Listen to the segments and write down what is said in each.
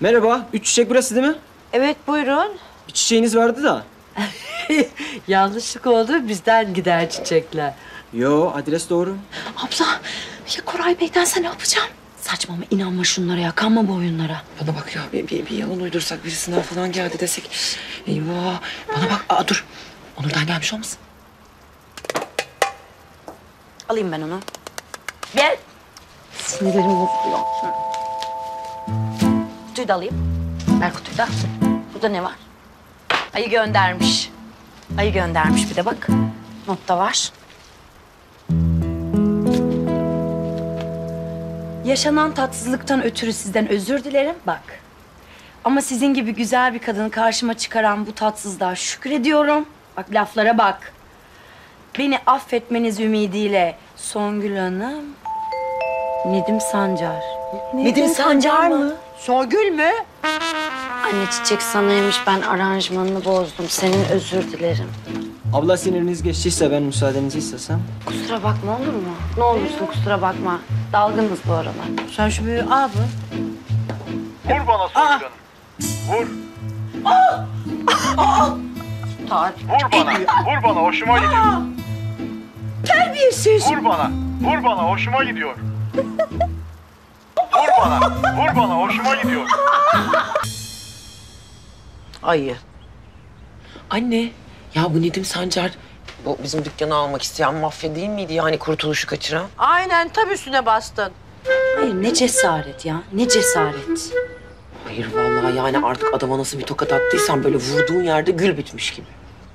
Merhaba, üç çiçek burası değil mi? Evet buyurun. Bir çiçeğiniz vardı da. Yanlışlık oldu bizden gider çiçekler. Yo, adres doğru. Abla ya Koray Bey'dense ne yapacağım? Saçmama inanma şunlara ya. Kanma bu oyunlara. Bana bak ya bir yalan uydursak birisinden falan geldi desek. Eyvah. Bana bak. Aa dur. Onur'dan gelmiş olmasın? Alayım ben onu. Gel. Sinirlerim bozuluyor. Kutuyu da alayım. Ver kutuyu da. Burada ne var? Ayı göndermiş. Ayı göndermiş bir de bak. Not da var. Yaşanan tatsızlıktan ötürü sizden özür dilerim. Bak. Ama sizin gibi güzel bir kadını karşıma çıkaran bu tatsızlığa şükrediyorum. Bak laflara bak. Beni affetmeniz ümidiyle Songül Hanım, Nedim Sancar. Nedim Sancar mı? Songül mü? Anne çiçek sanaymış, ben aranjmanını bozdum. Senin özür dilerim. Abla siniriniz geçtiyse ben müsaadenizi istesem. Kusura bakma olur mu? Ne olursun kusura bakma. Dalgınız bu aralar. Sen şu büyüğü al bu. Vur bana Songül Hanım. Vur. Vur bana. Vur bana. Hoşuma gidiyor. Terbiyesiz. Vur bana. Vur bana. Hoşuma gidiyor. Vur bana. Vur bana. Hoşuma gidiyor. Ayı. Anne. Ya bu Nedim Sancar bu bizim dükkanı almak isteyen mafya değil miydi yani kurtuluşu kaçıran? Aynen tam üstüne bastın. Hayır ne cesaret ya, ne cesaret. Hayır vallahi yani artık adama nasıl bir tokat attıysan böyle vurduğun yerde gül bitmiş gibi.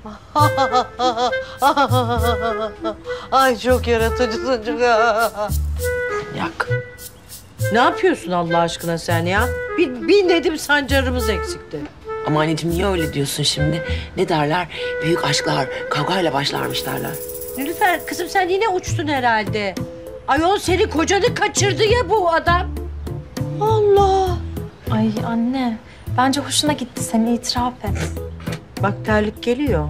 Ay çok yaratıcısın çok. Yak. Ne yapıyorsun Allah aşkına sen ya? Bir Nedim Sancar'ımız eksikti. Ama anneciğim niye öyle diyorsun şimdi? Ne derler? Büyük aşklar kavgayla başlarmış derler. Nilüfer kızım sen yine uçtun herhalde. Ayol seni kocanı kaçırdı ya bu adam. Allah. Ay anne, bence hoşuna gitti seni itiraf et. Bak terlik geliyor.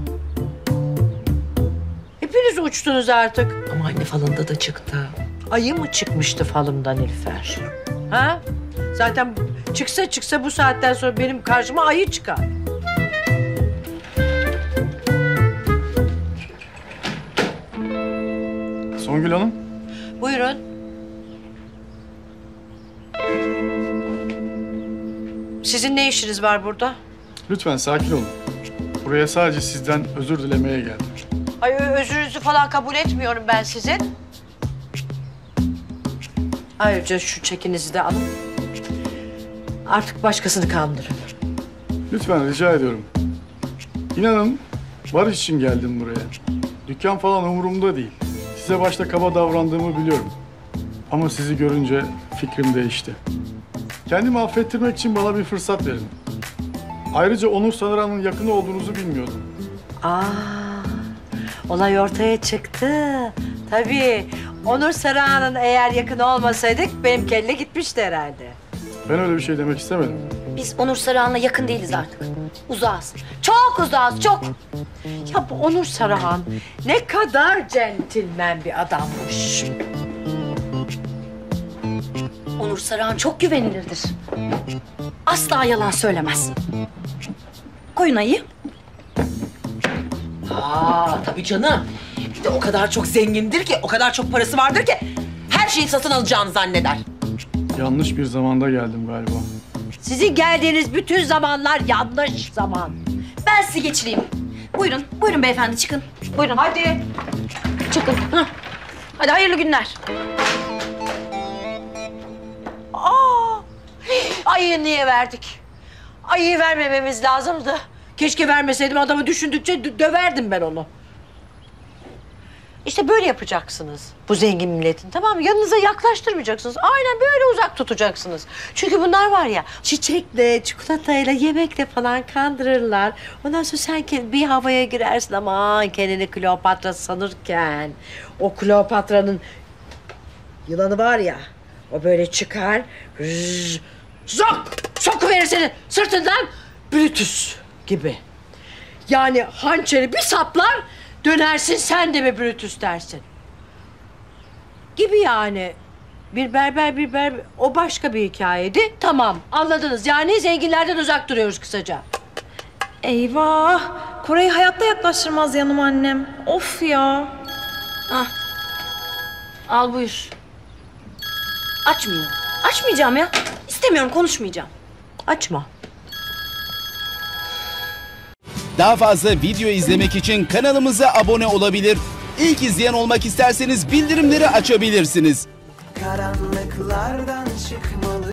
Hepiniz uçtunuz artık. Ama anne falında da çıktı. Ayı mı çıkmıştı falımdan Nilüfer? Ha? Zaten çıksa bu saatten sonra benim karşıma ayı çıkar. Songül Hanım. Buyurun. Sizin ne işiniz var burada? Lütfen sakin olun. Buraya sadece sizden özür dilemeye geldim. Ay özrünüzü falan kabul etmiyorum ben sizin. Ayrıca şu çekinizi de alın. Artık başkasını kandırın. Lütfen rica ediyorum. İnanın barış için geldim buraya. Dükkan falan umurumda değil. Size başta kaba davrandığımı biliyorum. Ama sizi görünce fikrim değişti. Kendimi affettirmek için bana bir fırsat verin. Ayrıca Onur Sanıran'ın yakını olduğunuzu bilmiyordum. Olay ortaya çıktı. Tabii. Onur Sarıhan'ın eğer yakın olmasaydık benim kelle gitmişti herhalde. Ben öyle bir şey demek istemedim. Biz Onur Sarıhan'la yakın değiliz artık. Uzağız. Çok uzağız, çok. Ya bu Onur Sarıhan ne kadar centilmen bir adammış. Onur Sarıhan çok güvenilirdir. Asla yalan söylemez. Koyun ayı. Tabii canım. Bir de o kadar çok zengindir ki, o kadar çok parası vardır ki her şeyi satın alacağını zanneder. Yanlış bir zamanda geldim galiba. Sizin geldiğiniz bütün zamanlar yanlış zaman. Ben sizi geçireyim. Buyurun, buyurun beyefendi çıkın. Buyurun. Hadi. Çıkın. Hah. Hadi hayırlı günler. Ayıyı niye verdik? Ayıyı vermememiz lazımdı. Keşke vermeseydim adamı düşündükçe döverdim ben onu. İşte böyle yapacaksınız bu zengin milletin, tamam mı? Yanınıza yaklaştırmayacaksınız. Aynen böyle uzak tutacaksınız. Çünkü bunlar var ya çiçekle, çikolatayla, yemekle falan kandırırlar. Ondan sonra sen bir havaya girersin ama kendini Kleopatra sanırken o Kleopatra'nın yılanı var ya o böyle çıkar sokuverir seni sırtından Brutus gibi. Yani hançeri bir saplar dönersin sen de mi Brutus dersin. Gibi yani. bir berber o başka bir hikayeydi. Tamam anladınız yani zenginlerden uzak duruyoruz kısaca. Eyvah. Koray'ı hayatta yaklaştırmaz yanıma annem. Of ya. Al buyur. Açmıyorum. Açmayacağım ya. İstemiyorum, konuşmayacağım. Açma. Daha fazla video izlemek için kanalımıza abone olabilir. İlk izleyen olmak isterseniz bildirimleri açabilirsiniz. Karanlıklardan çıkmalı.